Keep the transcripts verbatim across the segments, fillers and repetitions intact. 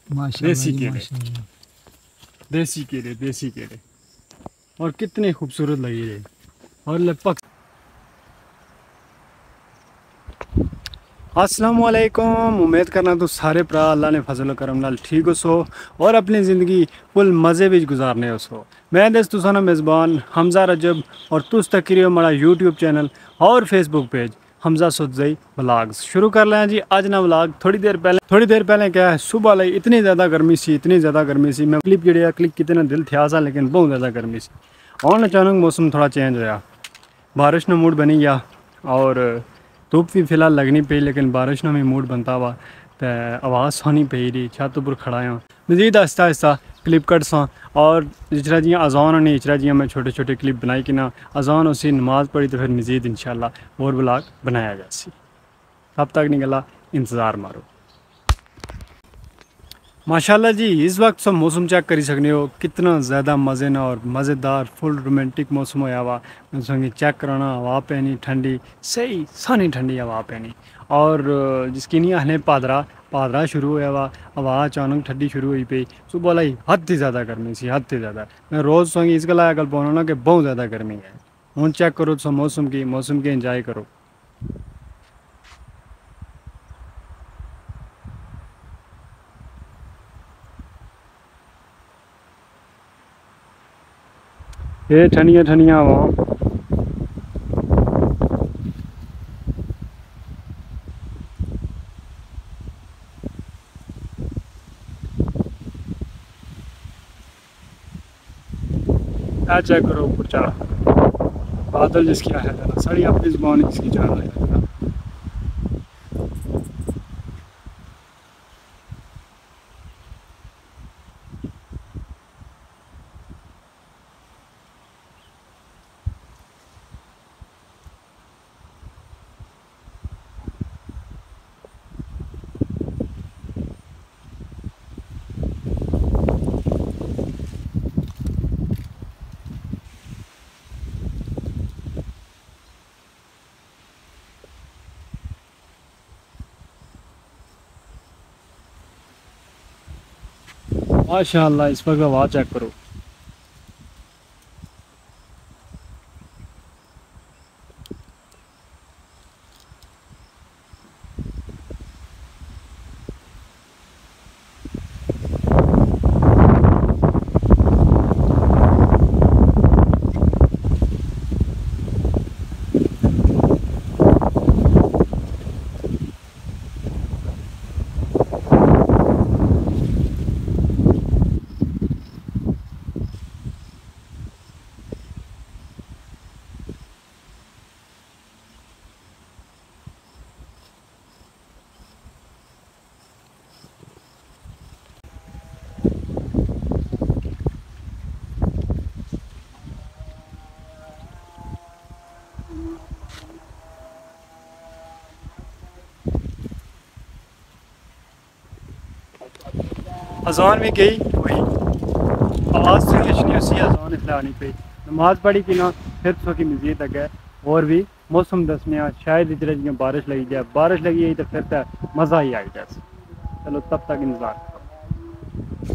माशाल्लाह देसी जी केले, माशाल्लाह। देसी केले, देसी केले। और कितने खूबसूरत लगे ये। और लगभग अस्सलाम वालेकुम। उम्मीद करना तो सारे भरा अल्लाह ने फजल करम नाल ठीक हो सो और अपनी ज़िंदगी फुल मज़े विच गुजारने हो सो। मैं दस तुसाना मेज़बान हमजा रजब और तुस तक करियो हमारा यूट्यूब चैनल और Facebook page Hamza Sudzai vlogs शुरू कर लें जी। आज ना व्लॉग थोड़ी देर पहले थोड़ी देर पहले क्या है, सुबह लाई इतनी ज़्यादा गर्मी सी इतनी ज़्यादा गर्मी सी मैं क्लिप जड़ी क्लिक कितने दिल थे सा, लेकिन बहुत ज़्यादा गर्मी सी। और अचानक मौसम थोड़ा चेंज होया, बारिश न मूड बनी गया और धुप भी फिलहाल लगनी पई, लेकिन बारिश न भी मूड बनता हुआ तो आवाज़ सोनी पई रही। छत पर खड़ा हाँ मजीद आहिस्ता आहिस्ता क्लिप कट सा। और जिसरा जियां अजान होनी इचरा जियां मैं छोटे छोटे क्लिप बनाई कि ना अजान उसी नमाज पढ़ी तो फिर मजीद इंशाल्लाह और ब्लॉग बनाया गया सी। तब तक निकला इंतज़ार मारो। माशाल्लाह जी इस वक्त सब मौसम चेक करी सकने हो कितना ज़्यादा मज़े ना और मज़ेदार फुल रोमांटिक मौसम होया हुआ। संगी चेक कराना हवा पैनी ठंडी सही सानी ठंडी हवा पैनी। और जिसकी नहीं आने पादरा पादरा शुरू होया हुआ, हवा अचानक ठंडी शुरू हुई पई। सुबह लाई हद ही ज़्यादा गर्मी सी हद ही ज़्यादा। मैं रोज़ संगी इस गला गल पाना ना कि बहुत ज़्यादा गर्मी है। हूँ चेक करो सब मौसम की मौसम के इंजॉय करो। ये ठंडिया ठंडिया हवा। क्या चेक करो ऊपर चढ़ा बादल जिसकी है जाना साड़ी अपनी जुबान जिसकी जान है। माशाअल्लाह इस वक्त हवा चेक करो। अजान भी गई वही आवाज़ से खिंचनी उसी अजान इसलिए पई। नमाज पढ़ी कि ना फिर तो की मजीद अगे और भी मौसम दसने शायद इधर जियाँ बारिश लगी जाए बारिश लगी गई तो फिर तो मज़ा ही आई जाए। चलो तब तक इंतज़ार करो।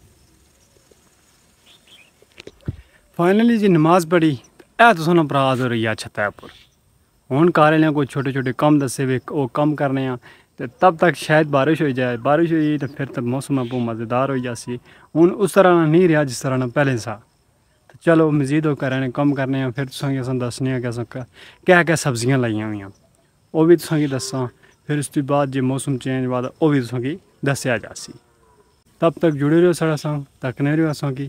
फाइनली जी नमाज पढ़ी ए तो सोना अपराध हो रही है छत्ता पर। हूँ घर ने कोई छोटे छोटे कम दसे वे वो कम करने तो तब तक शायद बारिश हो जाए। बारिश हुई तो फिर तब मौसम बहुत मज़ेदार हो जासी। हूँ उस तरह नहीं रहा जिस तरह पहले सा। तो चलो मजीद वो करें कम करने फिर तुसेंगी अस दसने क्या क्या क्या सब्जियां लाइया हुई वो भी तुसेंगी दसा। फिर उस बाद जो मौसम चेंज हुआ वो भी तुसेंगी दसिया जासी। तब तक जुड़े रहो साढ़े संग तकने रहो असेंगी।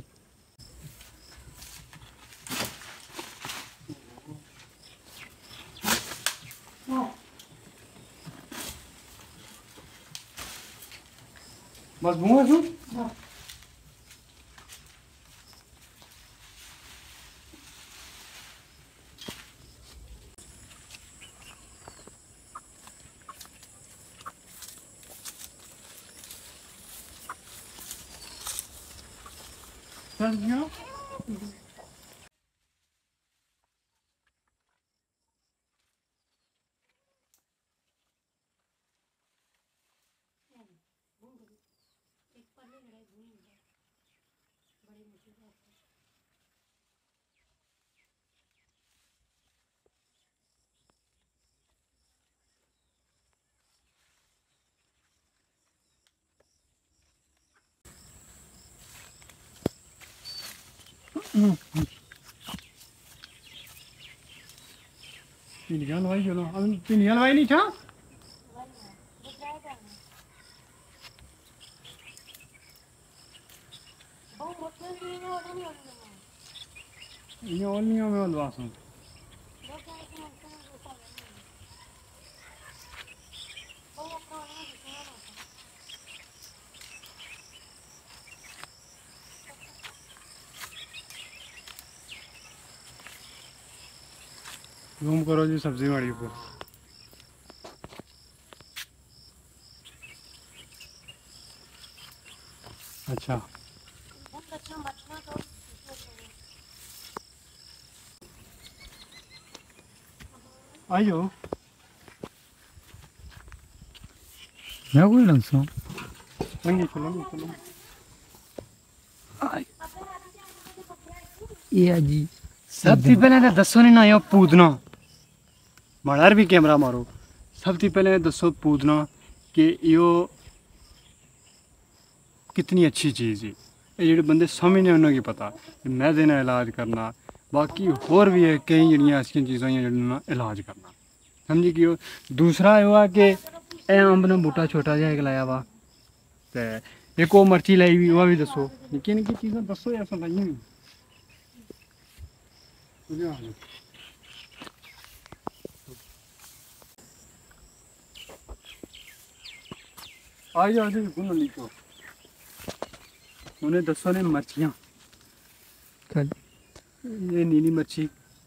बस मुँह है पिनिया हलवाई चलो अब पिनिया हलवाई नहीं था ये ओलियों में हलवासूं जूम करो जी सब्जी वाली ऊपर अच्छा आइयो मैं कोई लंग सो लंगी चलो लंगी चलो ये जी सबसे पहले तो दसो नहीं ना यो पूतना माड़ार भी कैमरा मारो सबसे पहले दसो पूतना कि यो कितनी अच्छी चीज़ है ये जो बंदे समझने उन्होंने पता कि मैं देना इलाज करना बाकी होर भी है कई जड़ियाँ ऐसी चीज़ां जिन्होंने इलाज करना समझी कि वो दूसरा हुआ कि ए अंब ने बूटा छोटा जहा एक लाया वा तो एक वो मर्ची लाई भी वह भी दसो निक्की निक्की चीज़ां दसो ऐसा लाइया आ जाओ गुन लिखो उन्हें दसो ने मर्चियाँ ये नीली मच्छी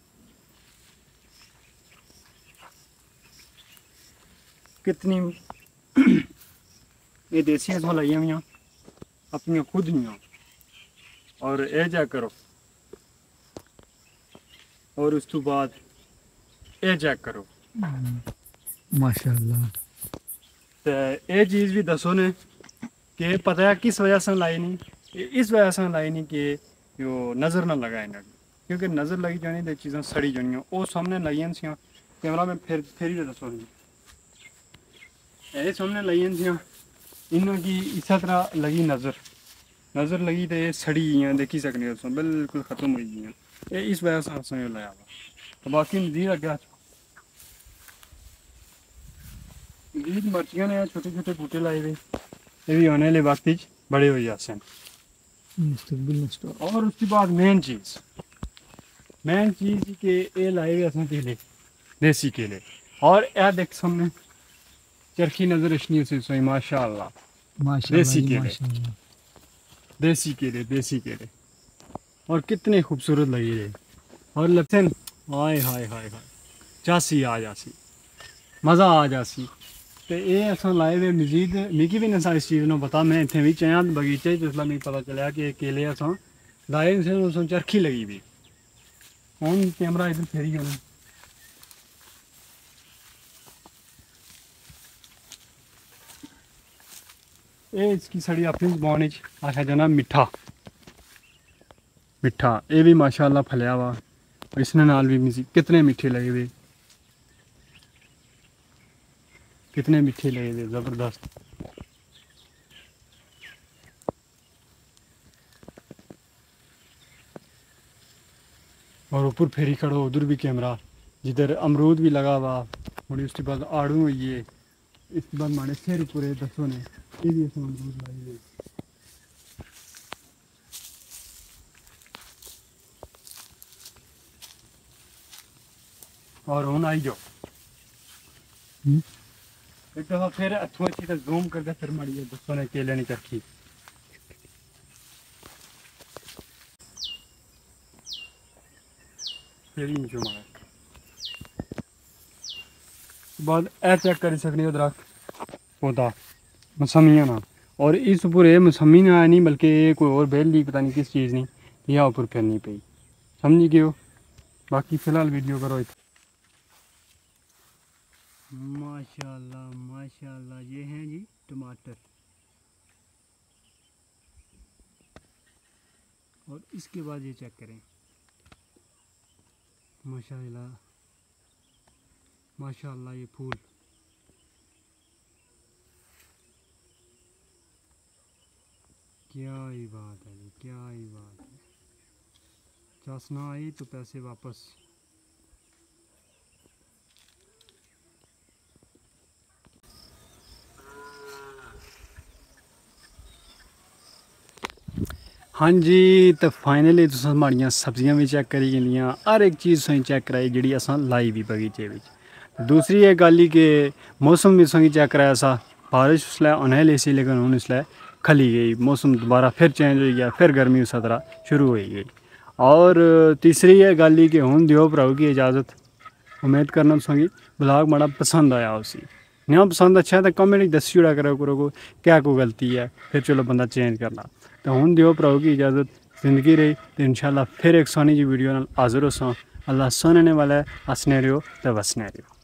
कितनी ये देसी इसमें लाइया हुई अपनी खुद ही और ये चेक करो और उस तो बाद ये चेक करो माशाल्लाह तो ये चीज़ भी दसो ने कि पता है किस वजह से लाई नहीं इस वजह से लाई नहीं कि यो नज़र ना लगा इन्हें क्योंकि नज़र लगी जानी तो चीज़ें सड़ी जानी वो सामने लाइया सी कैमरा में फिर फिर ही दसो ये सामने लाइया सी इन्हों की इस तरह लगी नज़र नज़र लगी तो ये सड़ी गई देखी सकने हो बिल्कुल ख़त्म हो गई ये इस वजह से असं लाया हुआ तो बाकी मजीद अगे मजीद मर्चियाँ ने छोटे छोटे बूटे लाए हुए ये भी आने वाले वक्त बड़े हो जाते हैं और उसके बाद मेन चीज़ मेन चीज़ के ये लाए हुए असं केले देसी केले और यह देख सामने चरखी नज़र रखनी उसे सोई माशाअल्लाह देसी केले देसी केले देसी केले और कितने खूबसूरत लगे ये और लगते हैं हाय हाय हाय हाय चासी आ जासी मज़ा आ जासी तो ये अस लाए हुए मजीद मिगी भी नहीं इस चीज़ ने पता मैं इतने भी चाह बगीचे जिसला मिगी पता चलिया कि केले अस लाए उस चरखी लगी भी हूँ कैमरा इधर फेरी होना ये इसकी सड़ी अपनी जबान आखा जाना मिठा मिठा ये भी माशाअल्लाह फलिया वा इसने नाल भी मिसी कितने मीठे लगे हुए कितने मीठे लगे हुए ज़बरदस्त और ऊपर फेरी खड़ो उधर भी कैमरा जिधर अमरूद भी लगा हुआ और उसके बाद आड़ू हुई है इसके बाद माने शेर पूरे दसों ने ये भी ऐसे अमरूद लाई हुई और हूँ आई जाओ एक दफा फिर हथों अच्छी तरह जूम करके फिर मारी दसों ने केले नहीं चरखी फिर ही जो मारा बाद ए चेक कर सकनी दरख्त पौधा मौसमियाँ ना और इस उपर ये मौसमी ना आया नहीं बल्कि ये कोई और बेल ली पता नहीं किस चीज़ नहीं यह ऊपर फिरनी पई समझी गए हो बाकी फ़िलहाल वीडियो करो इत माशाल्लाह माशाल्लाह ये हैं जी टमाटर और इसके बाद ये चेक करें, माशाल्लाह माशाल्लाह ये फूल क्या ही बात है जी, क्या ही बात है। चास ना आई तो पैसे वापस। हाँ जी, तो फाइनली तुस हमारियां सब्जियां भी चेक करी गेदियां, हर एक चीज़ तुसें चेक कराई जी असां लाई भी बगीचे बिच। दूसरी ये गल ही कि मौसम भी तुसें चेक कराया सा, बारिश उसलै होने ली सी लेकिन हूँ इसलै खली गई, मौसम दोबारा फिर चेंज हो गया, फिर गर्मी उस तरह शुरू हो गई। और तीसरी ये गल ही कि हूँ दियो भराओ की इजाज़त। उम्मीद करना तुसें ब्लॉग बड़ा पसंद आया उसी, नहीं पसंद अच्छा है तो कमेंट दस्सी छुड़ा करो करो क्या कोई गलती है, फिर चलो बंदा चेंज करना। तो हूँ दियो भराओ की इजाज़त, जिंदगी रही तो इंशाल्लाह फिर एक सोनी जी वीडियो हाजिर हो। अल्लाह सुनने वाला है, हंसने रहो तो वसने रहो।